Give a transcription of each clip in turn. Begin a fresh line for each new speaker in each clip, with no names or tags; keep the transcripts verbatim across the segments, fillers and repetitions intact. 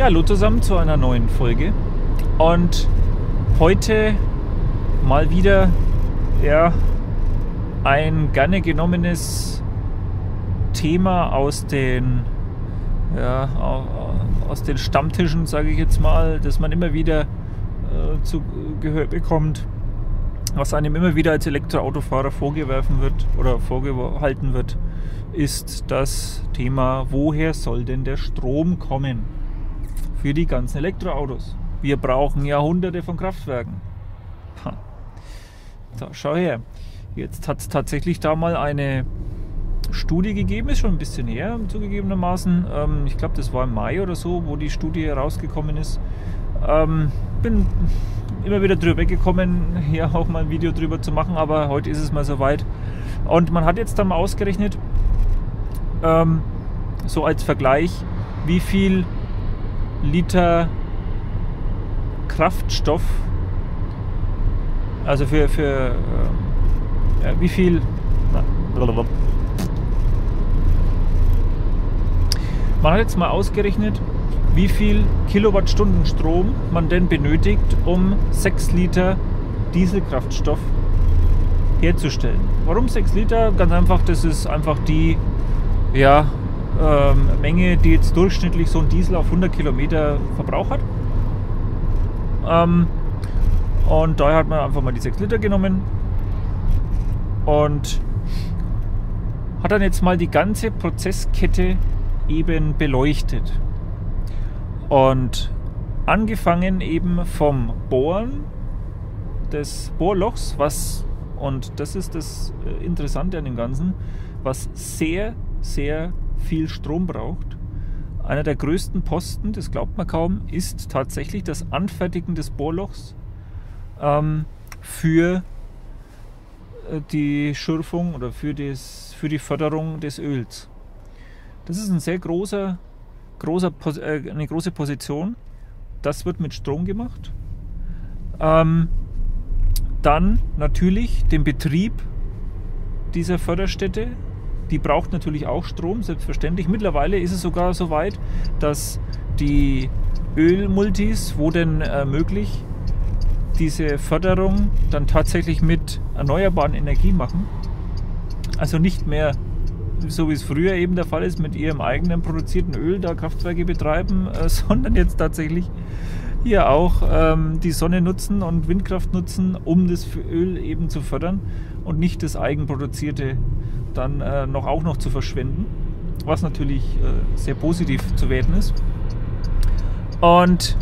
Ja, hallo zusammen zu einer neuen Folge und heute mal wieder ja, ein gerne genommenes Thema aus den, ja, aus den Stammtischen, sage ich jetzt mal, das man immer wieder äh, zu Gehör bekommt, was einem immer wieder als Elektroautofahrer vorgeworfen wird oder vorgehalten wird, ist das Thema, woher soll denn der Strom kommen für die ganzen Elektroautos? Wir brauchen ja hunderte von Kraftwerken. Ha. So, schau her. Jetzt hat es tatsächlich da mal eine Studie gegeben, ist schon ein bisschen her, zugegebenermaßen. Ähm, ich glaube, das war im Mai oder so, wo die Studie rausgekommen ist. Ähm, bin immer wieder drüber weggekommen, hier auch mal ein Video drüber zu machen, aber heute ist es mal soweit. Und man hat jetzt dann mal ausgerechnet, ähm, so als Vergleich, wie viel Liter Kraftstoff, also für, für äh, ja, wie viel, na, man hat jetzt mal ausgerechnet, wie viel Kilowattstunden Strom man denn benötigt, um sechs Liter Dieselkraftstoff herzustellen. Warum sechs Liter? Ganz einfach, das ist einfach die ja, ähm, Menge, die jetzt durchschnittlich so ein Diesel auf hundert Kilometer Verbrauch hat. Ähm, und daher hat man einfach mal die sechs Liter genommen und hat dann jetzt mal die ganze Prozesskette eben beleuchtet. Und angefangen eben vom Bohren des Bohrlochs, was, und das ist das Interessante an dem Ganzen, was sehr, sehr viel Strom braucht. Einer der größten Posten, das glaubt man kaum, ist tatsächlich das Anfertigen des Bohrlochs ähm, für die Schürfung oder für, das, für die Förderung des Öls. Das ist ein sehr großer, großer äh, eine große Position. Das wird mit Strom gemacht. Ähm, dann natürlich den Betrieb dieser Förderstätte. Die braucht natürlich auch Strom, selbstverständlich. Mittlerweile ist es sogar so weit, dass die Ölmultis, wo denn äh, möglich, diese Förderung dann tatsächlich mit erneuerbaren Energien machen. Also nicht mehr so wie es früher eben der Fall ist, mit ihrem eigenen produzierten Öl da Kraftwerke betreiben, äh, sondern jetzt tatsächlich hier auch ähm, die Sonne nutzen und Windkraft nutzen, um das Öl eben zu fördern und nicht das eigenproduzierte dann äh, noch auch noch zu verschwenden, was natürlich äh, sehr positiv zu werten ist. Und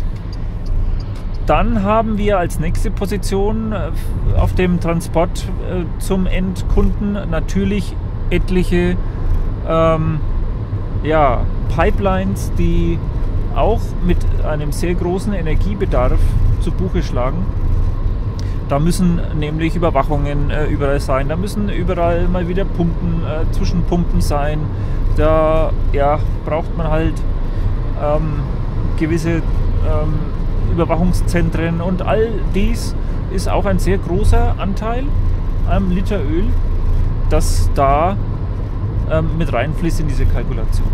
dann haben wir als nächste Position äh, auf dem Transport äh, zum Endkunden natürlich etliche ähm, ja, Pipelines, die auch mit einem sehr großen Energiebedarf zu Buche schlagen. Da müssen nämlich Überwachungen äh, überall sein, da müssen überall mal wieder Pumpen, äh, Zwischenpumpen sein. Da ja, braucht man halt ähm, gewisse ähm, Überwachungszentren und all dies ist auch ein sehr großer Anteil am Liter Öl, das da ähm, mit reinfließt in diese Kalkulation.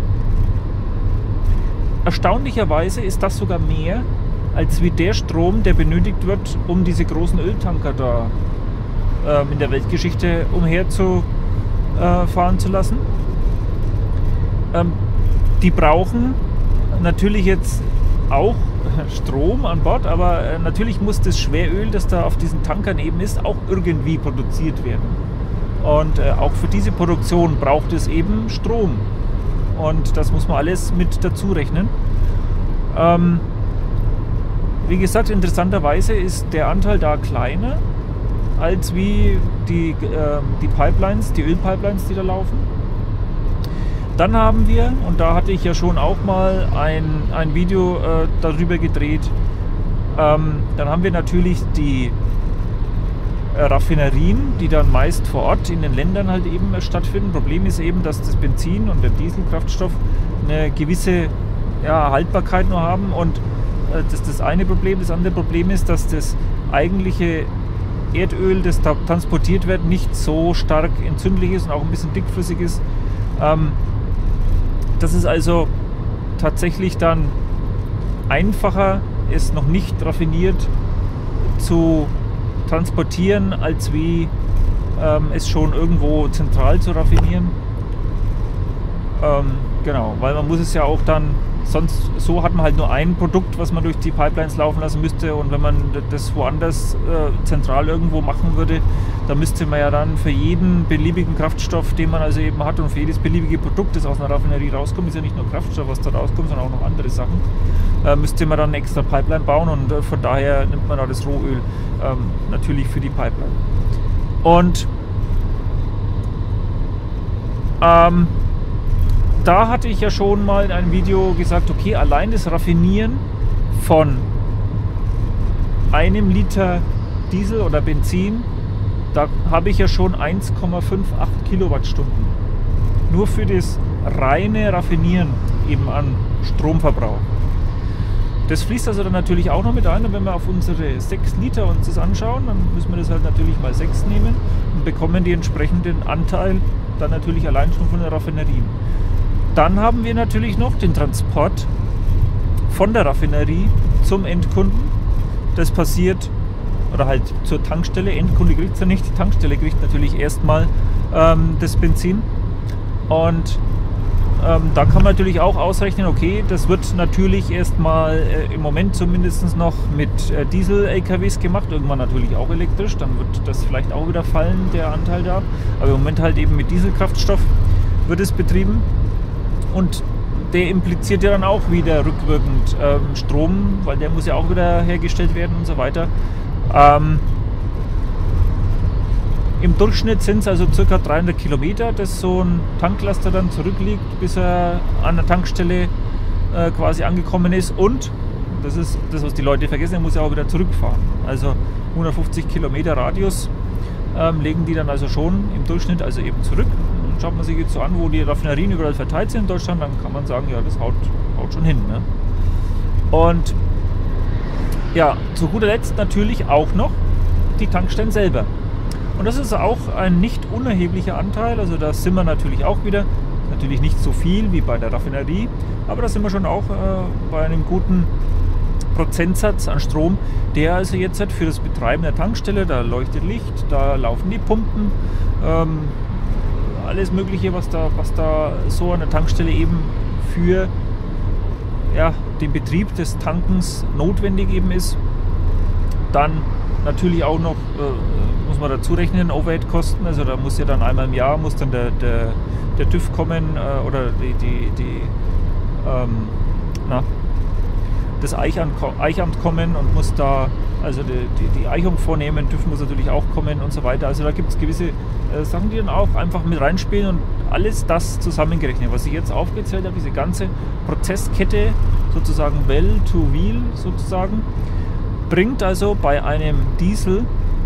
Erstaunlicherweise ist das sogar mehr, als wie der Strom, der benötigt wird, um diese großen Öltanker da ähm, in der Weltgeschichte umher zu äh, fahren zu lassen. Ähm, die brauchen natürlich jetzt auch Strom an Bord, aber äh, natürlich muss das Schweröl, das da auf diesen Tankern eben ist, auch irgendwie produziert werden. Und äh, auch für diese Produktion braucht es eben Strom. Und das muss man alles mit dazu rechnen. Ähm, wie gesagt, interessanterweise ist der Anteil da kleiner als wie die, äh, die Pipelines, die Ölpipelines, die da laufen. Dann haben wir, und da hatte ich ja schon auch mal ein, ein Video äh, darüber gedreht, ähm, dann haben wir natürlich die äh, Raffinerien, die dann meist vor Ort in den Ländern halt eben stattfinden. Problem ist eben, dass das Benzin und der Dieselkraftstoff eine gewisse ja, Haltbarkeit nur haben, und äh, das ist das eine Problem. Das andere Problem ist, dass das eigentliche Erdöl, das da transportiert wird, nicht so stark entzündlich ist und auch ein bisschen dickflüssig ist. Ähm, Das ist also tatsächlich dann einfacher, es noch nicht raffiniert zu transportieren, als wie ähm, es schon irgendwo zentral zu raffinieren. Ähm, genau, weil man muss es ja auch dann, sonst so hat man halt nur ein Produkt, was man durch die Pipelines laufen lassen müsste, und wenn man das woanders äh, zentral irgendwo machen würde, da müsste man ja dann für jeden beliebigen Kraftstoff, den man also eben hat, und für jedes beliebige Produkt, das aus einer Raffinerie rauskommt, ist ja nicht nur Kraftstoff, was da rauskommt, sondern auch noch andere Sachen, äh, müsste man dann eine extra Pipeline bauen, und äh, von daher nimmt man da das Rohöl ähm, natürlich für die Pipeline. Und ähm, da hatte ich ja schon mal in einem Video gesagt, okay, allein das Raffinieren von einem Liter Diesel oder Benzin, da habe ich ja schon eins Komma achtundfünfzig Kilowattstunden. Nur für das reine Raffinieren eben an Stromverbrauch. Das fließt also dann natürlich auch noch mit ein, und wenn wir auf unsere sechs Liter uns das anschauen, dann müssen wir das halt natürlich mal sechs nehmen und bekommen die entsprechenden Anteil dann natürlich allein schon von der Raffinerie. Dann haben wir natürlich noch den Transport von der Raffinerie zum Endkunden. Das passiert, oder halt zur Tankstelle. Endkunde kriegt es ja nicht, die Tankstelle kriegt natürlich erstmal ähm, das Benzin. Und ähm, da kann man natürlich auch ausrechnen, okay, das wird natürlich erstmal äh, im Moment zumindest noch mit äh, Diesel-L K Ws gemacht, irgendwann natürlich auch elektrisch, dann wird das vielleicht auch wieder fallen, der Anteil da. Aber im Moment halt eben mit Dieselkraftstoff wird es betrieben. Und der impliziert ja dann auch wieder rückwirkend ähm, Strom, weil der muss ja auch wieder hergestellt werden und so weiter. Ähm, Im Durchschnitt sind es also ca. dreihundert Kilometer, dass so ein Tanklaster dann zurückliegt, bis er an der Tankstelle äh, quasi angekommen ist. Und, das ist das, was die Leute vergessen, er muss ja auch wieder zurückfahren. Also hundertfünfzig Kilometer Radius ähm, legen die dann also schon im Durchschnitt also eben zurück. Schaut man sich jetzt so an, wo die Raffinerien überall verteilt sind in Deutschland, dann kann man sagen, ja, das haut, haut schon hin. Ne? Und ja, zu guter Letzt natürlich auch noch die Tankstellen selber. Und das ist auch ein nicht unerheblicher Anteil, also da sind wir natürlich auch wieder, natürlich nicht so viel wie bei der Raffinerie, aber da sind wir schon auch äh, bei einem guten Prozentsatz an Strom, der also jetzt halt für das Betreiben der Tankstelle, da leuchtet Licht, da laufen die Pumpen, ähm, alles Mögliche, was da, was da so an der Tankstelle eben für ja, den Betrieb des Tankens notwendig eben ist. Dann natürlich auch noch, äh, muss man dazu rechnen, Overhead-Kosten, also da muss ja dann einmal im Jahr muss dann der, der, der TÜV kommen äh, oder die, die, die ähm, na, das Eichamt, Eichamt kommen und muss da also die, die, die Eichung vornehmen, TÜV muss natürlich auch kommen und so weiter. Also da gibt es gewisse äh, Sachen, die dann auch einfach mit reinspielen, und alles das zusammengerechnet, was ich jetzt aufgezählt habe, diese ganze Prozesskette sozusagen Well to Wheel sozusagen, bringt also bei einem Diesel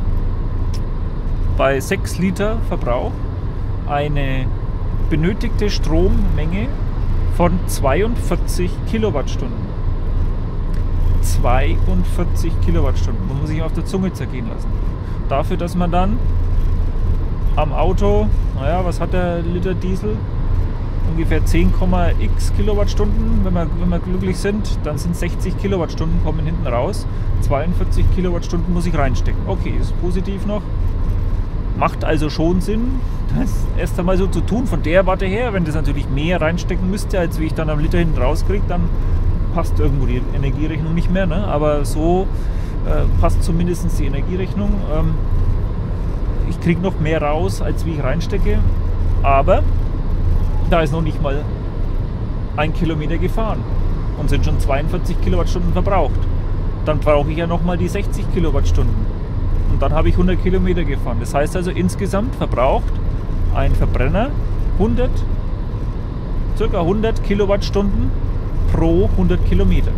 bei sechs Liter Verbrauch eine benötigte Strommenge von zweiundvierzig Kilowattstunden. zweiundvierzig Kilowattstunden, das muss ich auf der Zunge zergehen lassen. Dafür, dass man dann am Auto, naja, was hat der Liter Diesel? Ungefähr zehn Komma x Kilowattstunden, wenn wir, wenn wir glücklich sind, dann sind sechzig Kilowattstunden, kommen hinten raus. zweiundvierzig Kilowattstunden muss ich reinstecken. Okay, ist positiv noch. Macht also schon Sinn, das erst einmal so zu tun. Von der Warte her, wenn das natürlich mehr reinstecken müsste, als wie ich dann am Liter hinten rauskriege, dann passt irgendwo die Energierechnung nicht mehr. Ne? Aber so äh, passt zumindest die Energierechnung. Ähm, ich kriege noch mehr raus, als wie ich reinstecke. Aber da ist noch nicht mal ein Kilometer gefahren und sind schon zweiundvierzig Kilowattstunden verbraucht. Dann brauche ich ja nochmal die sechzig Kilowattstunden. Und dann habe ich hundert Kilometer gefahren. Das heißt also, insgesamt verbraucht ein Verbrenner hundert, ca. hundert Kilowattstunden pro hundert Kilometer.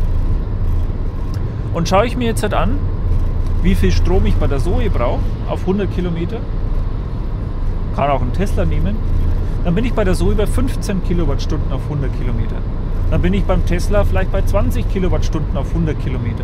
Und schaue ich mir jetzt halt an, wie viel Strom ich bei der Zoe brauche auf hundert Kilometer, kann auch einen Tesla nehmen, dann bin ich bei der Zoe bei fünfzehn Kilowattstunden auf hundert Kilometer. Dann bin ich beim Tesla vielleicht bei zwanzig Kilowattstunden auf hundert Kilometer.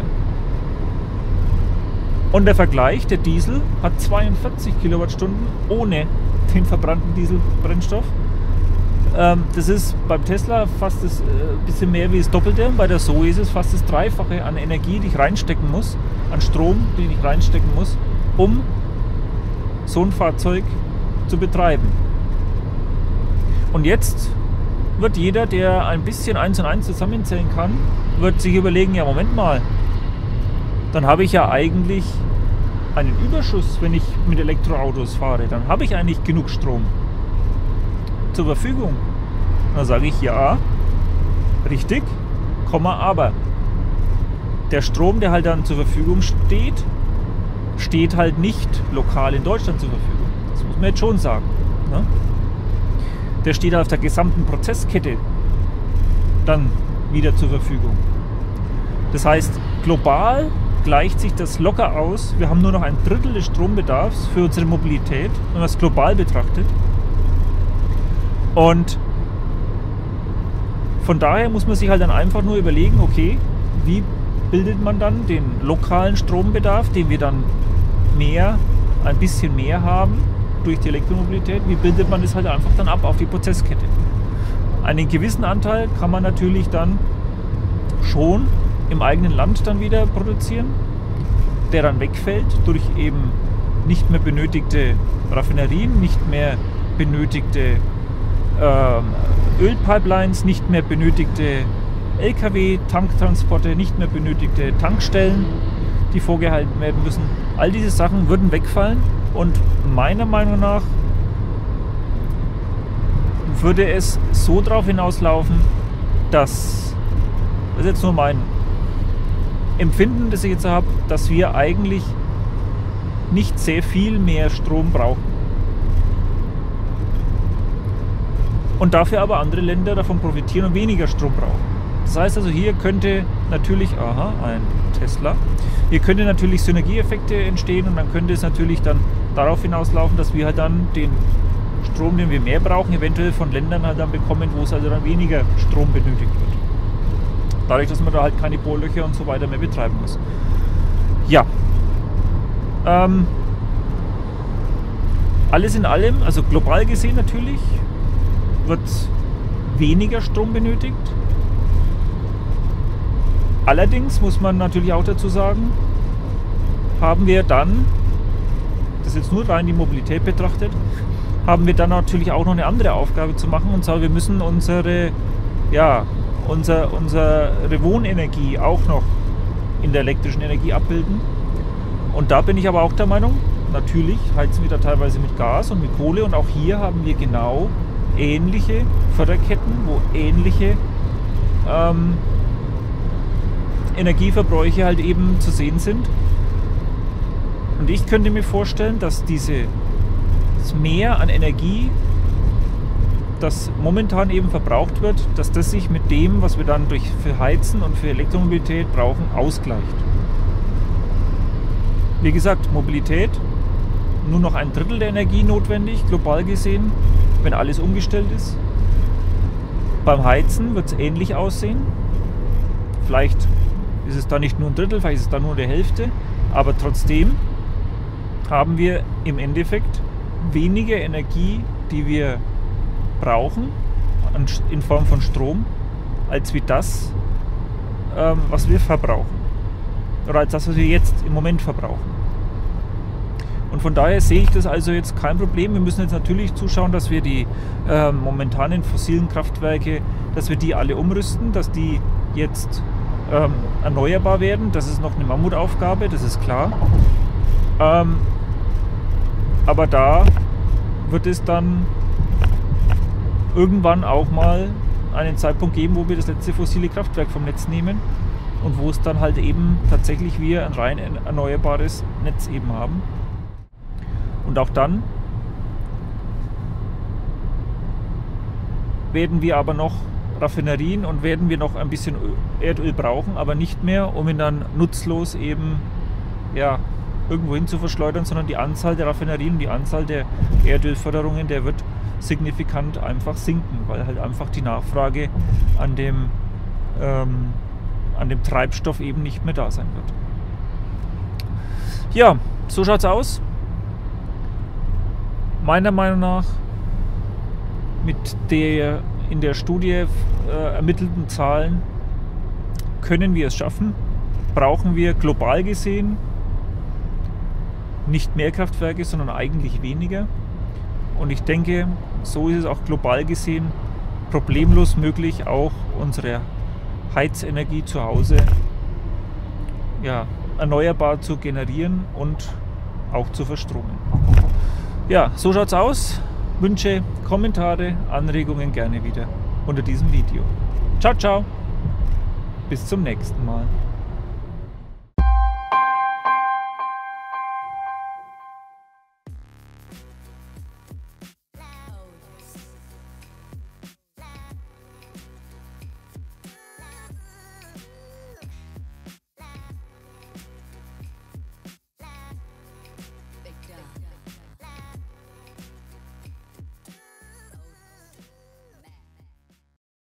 Und der Vergleich, der Diesel hat zweiundvierzig Kilowattstunden ohne den verbrannten Dieselbrennstoff Ähm, das ist beim Tesla fast das äh, bisschen mehr wie das Doppelte. Bei der Zoe ist es fast das Dreifache an Energie, die ich reinstecken muss, an Strom, den ich reinstecken muss, um so ein Fahrzeug zu betreiben. Und jetzt wird jeder, der ein bisschen eins und eins zusammenzählen kann, wird sich überlegen, ja Moment mal, dann habe ich ja eigentlich einen Überschuss, wenn ich mit Elektroautos fahre. Dann habe ich eigentlich genug Strom zur Verfügung. Und dann sage ich, ja, richtig, Komma, aber. Der Strom, der halt dann zur Verfügung steht, steht halt nicht lokal in Deutschland zur Verfügung. Das muss man jetzt schon sagen. Ne? Der steht auf der gesamten Prozesskette dann wieder zur Verfügung. Das heißt, global gleicht sich das locker aus. Wir haben nur noch ein Drittel des Strombedarfs für unsere Mobilität, wenn man es global betrachtet. Und von daher muss man sich halt dann einfach nur überlegen, okay, wie bildet man dann den lokalen Strombedarf, den wir dann mehr, ein bisschen mehr haben durch die Elektromobilität, wie bildet man das halt einfach dann ab auf die Prozesskette. Einen gewissen Anteil kann man natürlich dann schon im eigenen Land dann wieder produzieren, der dann wegfällt durch eben nicht mehr benötigte Raffinerien, nicht mehr benötigte ähm, Ölpipelines, nicht mehr benötigte L K W, Tanktransporte, nicht mehr benötigte Tankstellen, die vorgehalten werden müssen. All diese Sachen würden wegfallen und meiner Meinung nach würde es so darauf hinauslaufen, dass, das ist jetzt nur mein Empfinden, das ich jetzt habe, dass wir eigentlich nicht sehr viel mehr Strom brauchen. Und dafür aber andere Länder davon profitieren und weniger Strom brauchen. Das heißt also, hier könnte natürlich, aha, ein Tesla, hier könnte natürlich Synergieeffekte entstehen und dann könnte es natürlich dann darauf hinauslaufen, dass wir halt dann den Strom, den wir mehr brauchen, eventuell von Ländern halt dann bekommen, wo es also dann weniger Strom benötigt wird. Dadurch, dass man da halt keine Bohrlöcher und so weiter mehr betreiben muss. Ja. Ähm, alles in allem, also global gesehen natürlich, wird weniger Strom benötigt. Allerdings muss man natürlich auch dazu sagen, haben wir dann, das ist jetzt nur rein die Mobilität betrachtet, haben wir dann natürlich auch noch eine andere Aufgabe zu machen. Und zwar, wir müssen unsere, ja, unser, unsere Wohnenergie auch noch in der elektrischen Energie abbilden. Und da bin ich aber auch der Meinung, natürlich heizen wir da teilweise mit Gas und mit Kohle. Und auch hier haben wir genau ähnliche Förderketten, wo ähnliche ähm, Energieverbräuche halt eben zu sehen sind. Und ich könnte mir vorstellen, dass diese das Mehr an Energie, das momentan eben verbraucht wird, dass das sich mit dem, was wir dann durch für Heizen und für Elektromobilität brauchen, ausgleicht. Wie gesagt, Mobilität, nur noch ein Drittel der Energie notwendig, global gesehen, wenn alles umgestellt ist. Beim Heizen wird es ähnlich aussehen. Vielleicht ist es da nicht nur ein Drittel, vielleicht ist es da nur die Hälfte, aber trotzdem haben wir im Endeffekt weniger Energie, die wir brauchen in Form von Strom, als wie das, ähm, was wir verbrauchen. Oder als das, was wir jetzt im Moment verbrauchen. Und von daher sehe ich das also jetzt kein Problem. Wir müssen jetzt natürlich zuschauen, dass wir die äh, momentanen fossilen Kraftwerke, dass wir die alle umrüsten, dass die jetzt ähm, erneuerbar werden. Das ist noch eine Mammutaufgabe, das ist klar. Ähm, aber da wird es dann irgendwann auch mal einen Zeitpunkt geben, wo wir das letzte fossile Kraftwerk vom Netz nehmen und wo es dann halt eben tatsächlich wir ein rein erneuerbares Netz eben haben. Und auch dann werden wir aber noch Raffinerien und werden wir noch ein bisschen Erdöl brauchen, aber nicht mehr, um ihn dann nutzlos eben ja, irgendwo hin zu verschleudern, sondern die Anzahl der Raffinerien, die Anzahl der Erdölförderungen, der wird signifikant einfach sinken, weil halt einfach die Nachfrage an dem, ähm, an dem Treibstoff eben nicht mehr da sein wird. Ja, so schaut's aus. Meiner Meinung nach mit der in der Studie äh, ermittelten Zahlen können wir es schaffen. Brauchen wir global gesehen nicht mehr Kraftwerke, sondern eigentlich weniger. Und ich denke, so ist es auch global gesehen problemlos möglich, auch unsere Heizenergie zu Hause ja, erneuerbar zu generieren und auch zu verstromen. Ja, so schaut's aus. Wünsche, Kommentare, Anregungen gerne wieder unter diesem Video. Ciao, ciao. Bis zum nächsten Mal.